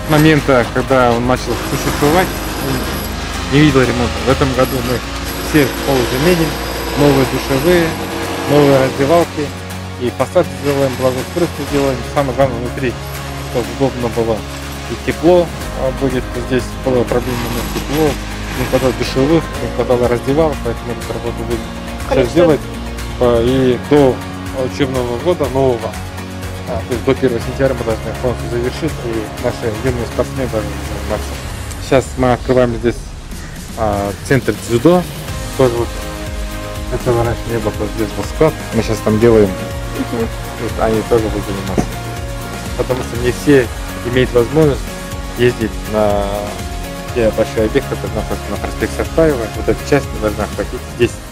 момента, когда он начал существовать, не видел ремонта. В этом году мы все пол заменим, новые душевые, новые раздевалки, и фасад сделаем, благоустройство сделаем. Самое главное внутри, чтобы удобно было и тепло будет. Здесь была проблема на тепло, не хватало душевых, не хватало раздевалок, поэтому эту работу будем сейчас сделать. И до учебного года нового, то есть до 1 сентября мы должны полностью завершить, и наши юные спортсмены должны заниматься. Сейчас мы открываем здесь центр дзюдо. Тоже вот этого раньше не было, здесь был склад. Мы сейчас там делаем, вот они тоже будут заниматься. Потому что не все имеют возможность ездить на те большие объекты, которые находятся на проспекте Сартаева. Вот эта часть мы должны охватить здесь.